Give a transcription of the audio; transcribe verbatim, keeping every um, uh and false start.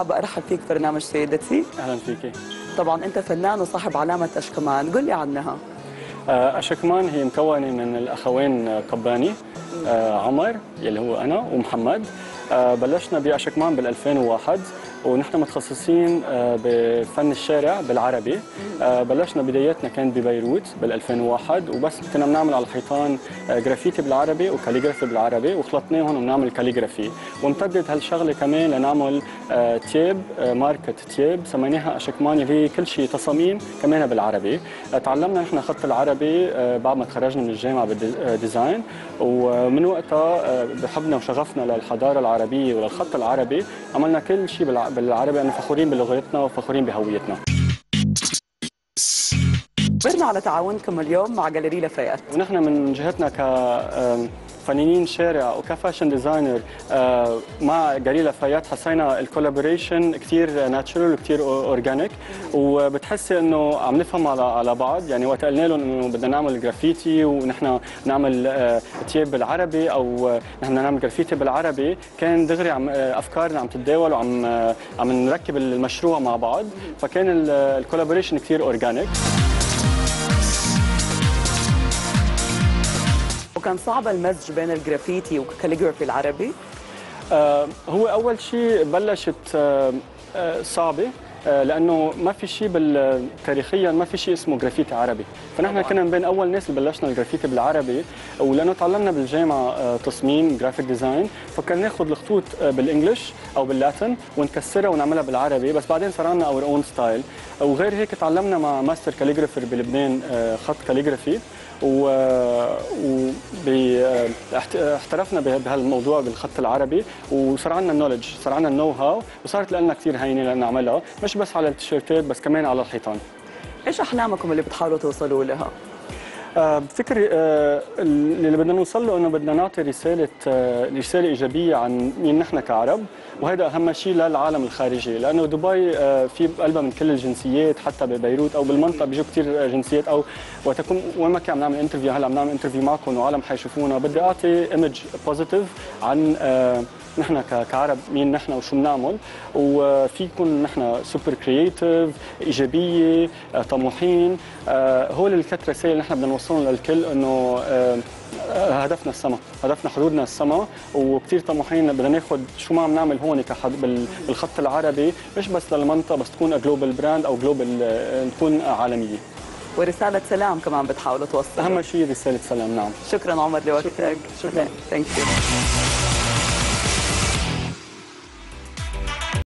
حابة أرحب فيك برنامج سيدتي. أهلا فيكي. طبعا أنت فنان وصاحب علامة أشكمان، قل لي عنها. أشكمان هي مكونة من الأخوين قباني، عمر اللي هو أنا ومحمد. بلشنا بأشكمان بال ألفين وواحد ونحن متخصصين بفن الشارع بالعربي. بلشنا بدايتنا كانت ببيروت بال ألفين وواحد، وبس كنا بنعمل على الحيطان جرافيتي بالعربي وكاليغرافي بالعربي، وخلطناهم وبنعمل كاليغرافي، وامتدت هالشغله كمان لنعمل تياب، ماركه تياب سميناها أشكمان اللي هي كل شيء تصاميم كمان بالعربي. تعلمنا نحن خط العربي بعد ما تخرجنا من الجامعه بالديزاين، ومن وقتها بحبنا وشغفنا للحضاره العربيه وللخط العربي عملنا كل شيء بالعربي، أنه فخورين بلغتنا وفخورين بهويتنا. خبرنا على تعاونكم اليوم مع جاليري لافايت. ونحن من جهتنا كفنانين شارع وكفاشن ديزاينر مع جاليري لافايت حسينا الكولابوريشن كثير ناتشرال وكثير اورجانيك، وبتحسي انه عم نفهم على على بعض. يعني وقت قلنا لهم انه بدنا نعمل جرافيتي ونحن نعمل تياب بالعربي او نحن نعمل جرافيتي بالعربي، كان دغري عم افكارنا عم تتداول وعم عم نركب المشروع مع بعض، فكان الكولابوريشن كثير اورجانيك. وكان صعب المزج بين الجرافيتي والكاليغرافي العربي؟ آه هو أول شيء بلشت آه آه صعبة، آه لأنه ما في شيء تاريخيا ما في شيء اسمه جرافيتي عربي، فنحن كنا من بين أول ناس اللي بلشنا الجرافيتي بالعربي، ولأنه تعلمنا بالجامعة آه تصميم جرافيك ديزاين، فكنا ناخذ الخطوط آه بالإنجلش أو باللاتن ونكسرها ونعملها بالعربي، بس بعدين صار عندنا اور اون ستايل. وغير هيك تعلمنا مع ماستر كاليغرافر بلبنان آه خط كاليغرافي، و احترفنا بهالموضوع بالخط العربي، وصار عندنا النولج، صار عندنا النو هاو، وصارت لنا كثير هينه لنعملها مش بس على التيشيرتات بس كمان على الحيطان. ايش احلامكم اللي بتحاولوا توصلوا لها؟ آه بفكر آه اللي بدنا نوصل له انه بدنا نعطي رساله آه رساله ايجابيه عن مين نحن كعرب، وهذا اهم شيء للعالم الخارجي، لانه دبي آه في قلبها من كل الجنسيات، حتى ببيروت او بالمنطقه بيجوا كثير جنسيات، او وتكون وين ما كان عم نعمل انترفيو، هلا عم نعمل انترفيو معكم وعالم حيشوفونا، بدي اعطي ايمج بوزيتيف عن آه نحن كعرب مين نحن وشو بنعمل، وفيكم نحن سوبر كرييتيف، ايجابيه، طموحين. هول الثلاث رسائل نحن بدنا نوصلهم للكل، انه هدفنا السما، هدفنا حدودنا السما، وكثير طموحين بدنا ناخذ شو ما عم نعمل هون بالخط العربي مش بس للمنطقه، بس تكون جلوبال براند او جلوبال، تكون عالميه. ورساله سلام كمان بتحاولوا توصلوا. اهم شيء رساله سلام. نعم. شكرا عمر لوقتك. شكرا, شكرا. ثانك يو.